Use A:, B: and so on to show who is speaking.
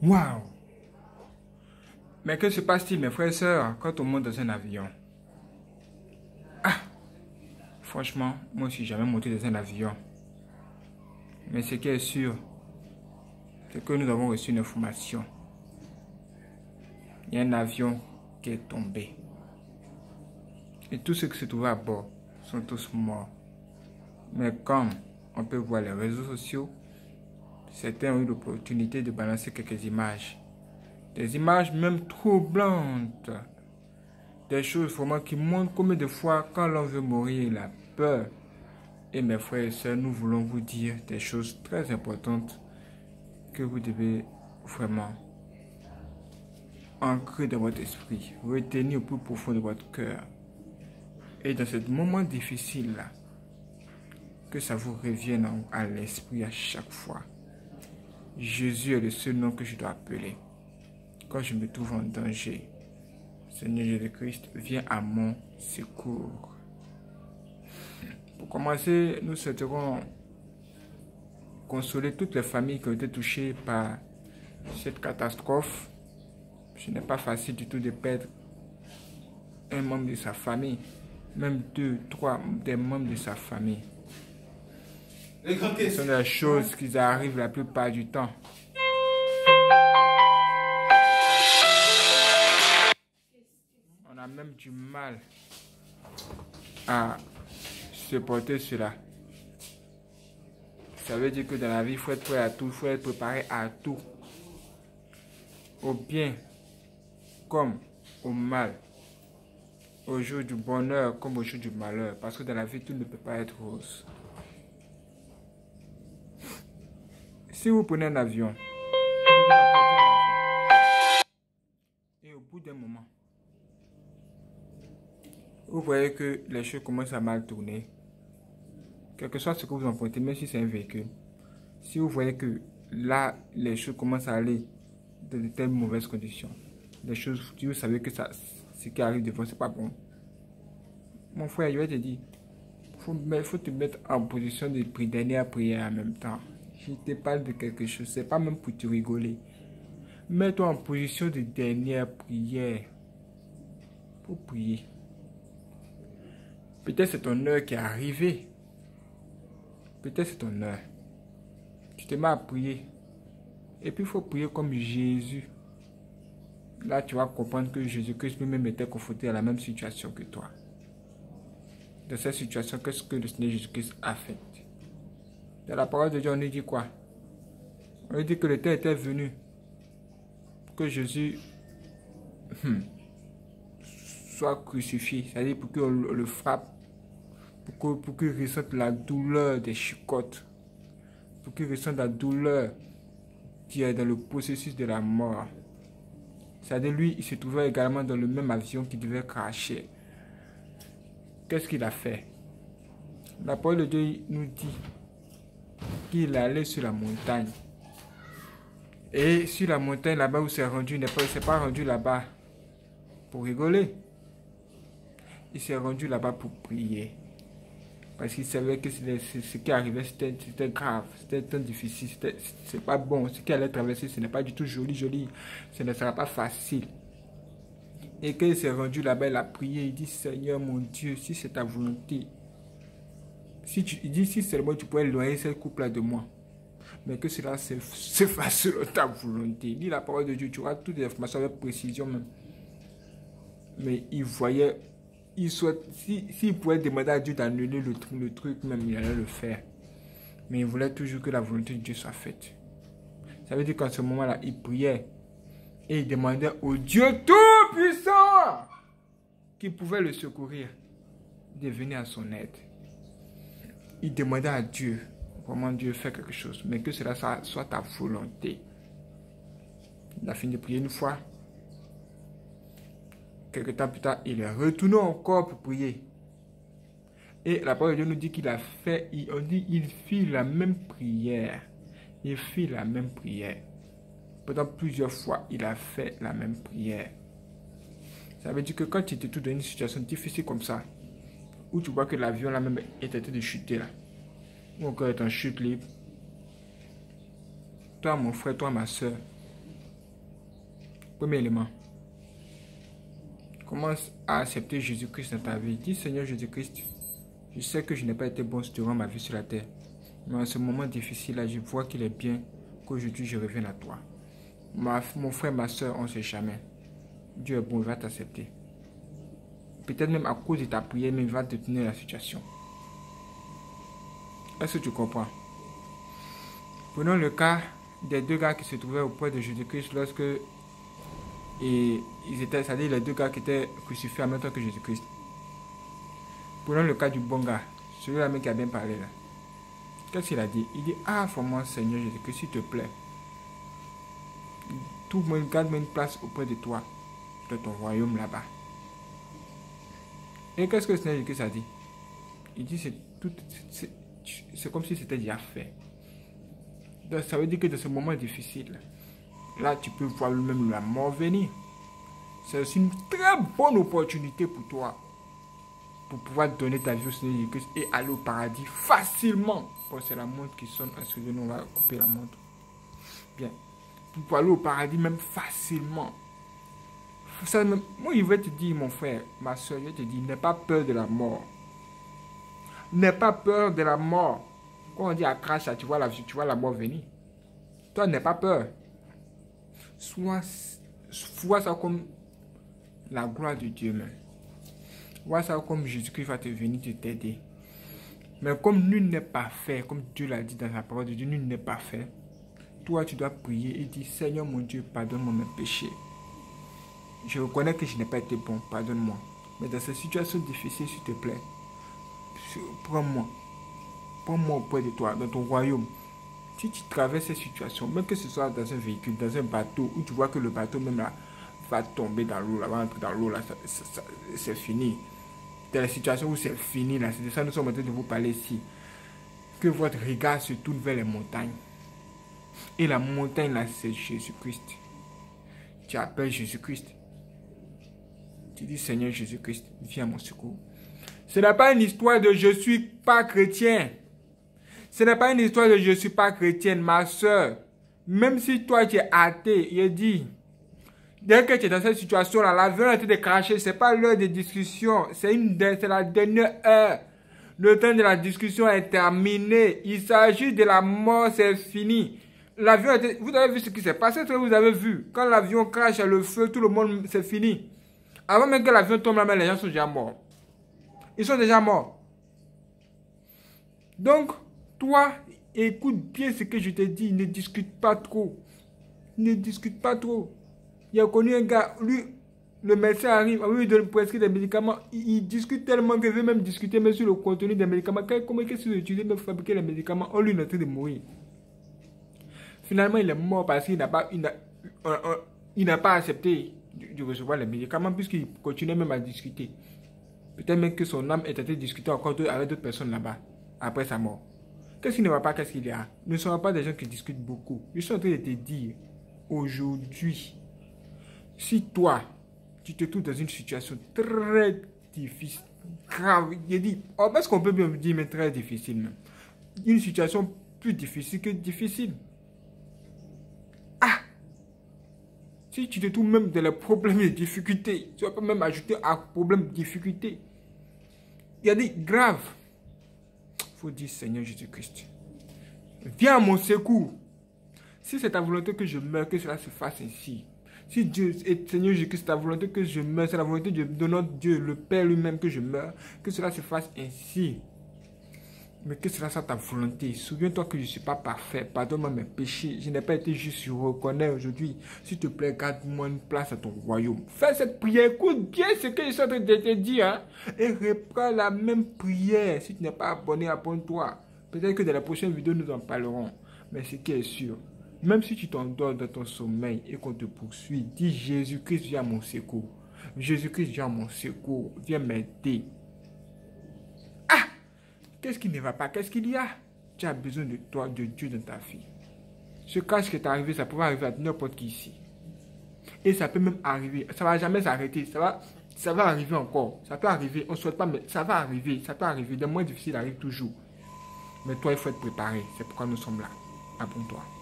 A: Waouh! Mais que se passe-t-il, mes frères et sœurs, quand on monte dans un avion? Ah! Franchement, moi aussi, j'ai jamais monté dans un avion. Mais ce qui est sûr, c'est que nous avons reçu une information. Il y a un avion qui est tombé. Et tous ceux qui se trouvaient à bord sont tous morts. Mais comme on peut voir les réseaux sociaux, certains ont eu l'opportunité de balancer quelques images. Des images même troublantes. Des choses vraiment qui montrent combien de fois, quand l'on veut mourir, il a peur. Et mes frères et sœurs, nous voulons vous dire des choses très importantes que vous devez vraiment ancrer dans votre esprit, retenir au plus profond de votre cœur. Et dans ce moment difficile-là, que ça vous revienne à l'esprit à chaque fois. Jésus est le seul nom que je dois appeler. Quand je me trouve en danger, Seigneur Jésus-Christ, viens à mon secours. Pour commencer, nous souhaiterons consoler toutes les familles qui ont été touchées par cette catastrophe. Ce n'est pas facile du tout de perdre un membre de sa famille, même 2, 3 des membres de sa famille. Ce sont des choses qui arrivent la plupart du temps. On a même du mal à supporter cela. Ça veut dire que dans la vie, il faut être prêt à tout, il faut être préparé à tout. Au bien comme au mal. Au jour du bonheur comme au jour du malheur. Parce que dans la vie, tout ne peut pas être rose. Si vous prenez un avion, et au bout d'un moment, vous voyez que les choses commencent à mal tourner, quel que soit ce que vous empruntez, même si c'est un véhicule, si vous voyez que là, les choses commencent à aller dans de telles mauvaises conditions, les choses, vous savez que ça, ce qui arrive devant, c'est pas bon. Mon frère, je vais te dire, il faut te mettre en position de dernière prière en même temps. Je te parle de quelque chose, c'est pas même pour te rigoler. Mets-toi en position de dernière prière pour prier. Peut-être c'est ton heure qui est arrivée. Peut-être c'est ton heure. Tu te mets à prier. Et puis il faut prier comme Jésus. Là, tu vas comprendre que Jésus-Christ lui-même était confronté à la même situation que toi. Dans cette situation, qu'est-ce que le Seigneur Jésus-Christ a fait? Dans la parole de Dieu, on nous dit quoi? On nous dit que le temps était venu pour que Jésus soit crucifié. C'est-à-dire pour qu'on le frappe, pour qu'il ressente la douleur des chicottes, pour qu'il ressente la douleur qui est dans le processus de la mort. C'est-à-dire lui, il se trouvait également dans le même avion qui devait cracher. Qu'est-ce qu'il a fait? La parole de Dieu nous dit qu'il allait sur la montagne. Et sur la montagne, là-bas où c'est rendu, il ne s'est pas rendu là-bas pour rigoler. Il s'est rendu là-bas pour prier. Parce qu'il savait que ce qui arrivait, c'était grave, c'était très difficile, c'est pas bon. Ce qui allait traverser, ce n'est pas du tout joli. Ce ne sera pas facile. Et quand il s'est rendu là-bas, il a prié, il dit, Seigneur mon Dieu, si c'est ta volonté, il dit, si seulement tu pouvais éloigner cette couple-là de moi, mais que cela se fasse selon ta volonté. Lis la parole de Dieu, tu auras toutes les informations avec précision même. Mais il voyait, s'il pouvait demander à Dieu d'annuler le truc même, il allait le faire. Mais il voulait toujours que la volonté de Dieu soit faite. Ça veut dire qu'en ce moment-là, il priait et il demandait au Dieu Tout-Puissant qui pouvait le secourir de venir à son aide. Il demandait à Dieu, vraiment Dieu fait quelque chose, mais que cela soit ta volonté. Il a fini de prier une fois. Quelque temps plus tard, il est retourné encore pour prier. Et la parole de Dieu nous dit qu'il a fait, il fit la même prière. Il fit la même prière. Pendant plusieurs fois, il a fait la même prière. Ça veut dire que quand tu te trouves dans une situation difficile comme ça, où tu vois que l'avion là même est en train de chuter là, ou encore est en chute libre, toi mon frère, toi ma soeur, Premier élément. Commence à accepter Jésus-Christ dans ta vie. Dis, Seigneur Jésus-Christ, je sais que je n'ai pas été bon durant ma vie sur la terre. Mais en ce moment difficile-là, je vois qu'il est bien qu'aujourd'hui je revienne à toi. Mon frère, ma soeur, on ne sait jamais. Dieu est bon, il va t'accepter. Peut-être même à cause de ta prière, mais il va te tenir la situation. Est-ce que tu comprends? Prenons le cas des deux gars qui se trouvaient auprès de Jésus-Christ lorsque ils étaient, c'est-à-dire les deux gars qui étaient crucifiés en même temps que Jésus-Christ. Prenons le cas du bon gars, celui-là même qui a bien parlé là. Qu'est-ce qu'il a dit? Il dit, ah, moi Seigneur Jésus-Christ, s'il te plaît, garde-moi une place auprès de toi, de ton royaume là-bas. Et qu'est-ce que le Seigneur Jésus-Christ a dit? Il dit, c'est comme si c'était déjà fait. Donc, ça veut dire que dans ce moment difficile, là, tu peux voir même la mort venir. C'est aussi une très bonne opportunité pour toi, pour pouvoir donner ta vie au Seigneur Jésus-Christ et aller au paradis facilement. Bon, c'est la montre qui sonne. Excusez-nous, on va couper la montre. Bien. Pour pouvoir aller au paradis même facilement. Ça, même, moi, je vais te dire, mon frère, ma soeur, je vais te dire, n'aie pas peur de la mort. N'aie pas peur de la mort. Quand on dit à crash, tu vois la mort venir. Toi, n'aie pas peur. Vois ça comme la gloire de Dieu même. Vois ça comme Jésus-Christ va te venir t'aider. Mais comme nul n'est pas fait, comme Dieu l'a dit dans sa parole de Dieu, nul n'est pas fait. Toi, tu dois prier et dire, Seigneur mon Dieu, pardonne-moi mes péchés. Je reconnais que je n'ai pas été bon, pardonne-moi. Mais dans cette situation difficile, s'il te plaît, prends-moi. Prends-moi auprès de toi, dans ton royaume. Si tu traverses cette situation, même que ce soit dans un véhicule, dans un bateau, où tu vois que le bateau même là va tomber dans l'eau, là, va entrer dans l'eau, là, c'est fini. Dans la situation où c'est fini, là, c'est de ça que nous sommes en train de vous parler ici. Que votre regard se tourne vers les montagnes. Et la montagne, là, c'est Jésus-Christ. Tu appelles Jésus-Christ. Tu dis, Seigneur Jésus-Christ, viens à mon secours. Ce n'est pas une histoire de je suis pas chrétien. Ce n'est pas une histoire de je suis pas chrétienne, ma soeur. Même si toi tu es athée, il dit, dès que tu es dans cette situation-là, l'avion a été craché, ce n'est pas l'heure de discussion, c'est la dernière heure. Le temps de la discussion est terminé. Il s'agit de la mort, c'est fini. L'avion vous avez vu ce qui s'est passé, vous avez vu. Quand l'avion crache à le feu, tout le monde, c'est fini. Avant même que l'avion tombe là, les gens sont déjà morts. Ils sont déjà morts. Donc, toi, écoute bien ce que je te dis. Ne discute pas trop. Ne discute pas trop. Il a connu un gars, lui, le médecin arrive, lui, il donne prescrire des médicaments. Il discute tellement qu'il veut même discuter même sur le contenu des médicaments. Comment est-ce qu'il utilise pour fabriquer les médicaments? On lui est en train de mourir. Finalement, il est mort parce qu'il n'a pas accepté de recevoir les médicaments puisqu'il continuait même à discuter. Peut-être même que son âme est en train de discuter encore avec d'autres personnes là-bas, après sa mort. Qu'est-ce qui ne va pas, qu'est-ce qu'il y a? Nous ne sommes pas des gens qui discutent beaucoup. Je suis en train de te dire, aujourd'hui, si toi, tu te trouves dans une situation très difficile, grave, je dis, est-ce qu'on peut bien dire, mais très difficile même. Une situation plus difficile que difficile. Si tu te trouves même dans les problèmes et difficultés, tu vas pas même ajouter à problème difficulté. Il y a des graves. Il faut dire, Seigneur Jésus-Christ, viens à mon secours. Si c'est ta volonté que je meure, que cela se fasse ainsi. Si Dieu est Seigneur Jésus-Christ, ta volonté que je meure, c'est la volonté de notre Dieu, le Père lui-même, que je meure, que cela se fasse ainsi. Mais que cela soit ta volonté. Souviens-toi que je ne suis pas parfait. Pardonne-moi mes péchés. Je n'ai pas été juste, je reconnais aujourd'hui. S'il te plaît, garde-moi une place à ton royaume. Fais cette prière. Écoute bien ce que je suis en train de te dire. Hein? Et reprends la même prière. Si tu n'es pas abonné, abonne-toi. Peut-être que dans la prochaine vidéo, nous en parlerons. Mais ce qui est sûr, même si tu t'endors dans ton sommeil et qu'on te poursuit, dis Jésus-Christ, viens à mon secours. Jésus-Christ, viens à mon secours. Viens m'aider. Qu'est-ce qui ne va pas? Qu'est-ce qu'il y a? Tu as besoin de toi, de Dieu dans ta vie. Ce cas qui est arrivé, ça peut arriver à n'importe qui ici. Et ça peut même arriver. Ça ne va jamais s'arrêter. Ça va arriver encore. Ça peut arriver. On ne souhaite pas, mais ça va arriver. Ça peut arriver. Des moins difficiles arrivent toujours. Mais toi, il faut être préparé. C'est pourquoi nous sommes là. Abonne-toi.